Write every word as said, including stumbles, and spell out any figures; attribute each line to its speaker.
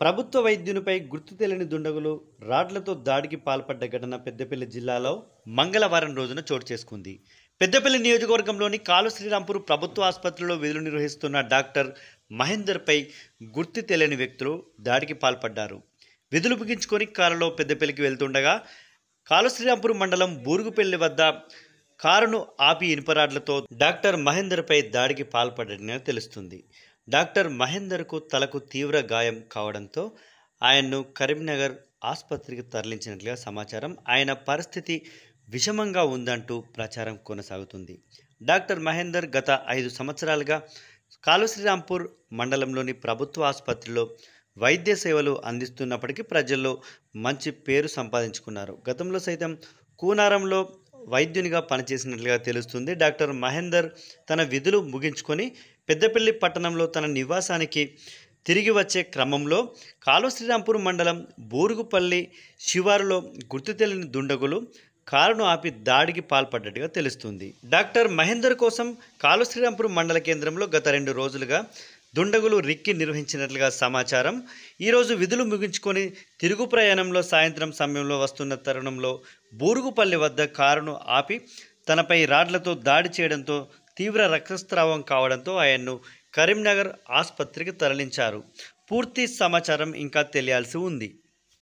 Speaker 1: ప్రభుత్వ వైద్యునిపై గుర్తు తెలియని దుండగులు రాడ్లతో దాడికి పాల్పడ్డ ఘటన పెద్దపల్లి జిల్లాలో మంగళవారం రోజున చోటు చేసుకుంది. పెద్దపల్లి నియోజకవర్గంలోని కాలు శ్రీరాంపూర్ ప్రభుత్వ ఆసుపత్రిలో విధులు నిర్వహిస్తున్న డాక్టర్ మహేందర్పై గుర్తు తెలియని వ్యక్తులు దాడికి పాల్పడ్డారు. విధులు ముగించుకొని కారులో పెద్దపల్లికి వెళ్తుండగా కాలు శ్రీరాంపూర్ మండలం బూరుగుపల్లి వద్ద కారును ఆపి ఇనుపరాడ్లతో డాక్టర్ మహేందర్పై దాడికి పాల్పడ్డని తెలుస్తుంది. డాక్టర్ మహేందర్కు తలకు తీవ్ర గాయం కావడంతో ఆయన్ను కరీంనగర్ ఆసుపత్రికి తరలించినట్లుగా సమాచారం. ఆయన పరిస్థితి విషమంగా ఉందంటూ ప్రచారం కొనసాగుతుంది. డాక్టర్ మహేందర్ గత ఐదు సంవత్సరాలుగా కాలు శ్రీరాంపూర్ మండలంలోని ప్రభుత్వ ఆసుపత్రిలో వైద్య సేవలు అందిస్తున్నప్పటికీ ప్రజల్లో మంచి పేరు సంపాదించుకున్నారు. గతంలో సైతం కూనారంలో వైద్యునిగా పనిచేసినట్లుగా తెలుస్తుంది. డాక్టర్ మహేందర్ తన విధులు ముగించుకొని పెద్దపల్లి పట్టణంలో తన నివాసానికి తిరిగి వచ్చే క్రమంలో కాలు శ్రీరాంపూర్ మండలం బూరుగుపల్లి శివారులో గుర్తు తెలియని దుండగులు కారును ఆపి దాడికి పాల్పడ్డట్టుగా తెలుస్తుంది. డాక్టర్ మహేందర్ కోసం కాలు శ్రీరాంపూర్ మండల కేంద్రంలో గత రెండు రోజులుగా దుండగులు రిక్కి నిర్వహించినట్లుగా సమాచారం. ఈరోజు విధులు ముగించుకొని తిరుగు ప్రయాణంలో సాయంత్రం సమయంలో వస్తున్న తరుణంలో బూరుగుపల్లి వద్ద కారును ఆపి తనపై రాడ్లతో దాడి చేయడంతో తీవ్ర రక్తస్రావం కావడంతో ఆయన్ను కరీంనగర్ ఆసుపత్రికి తరలించారు. పూర్తి సమాచారం ఇంకా తెలియాల్సి ఉంది.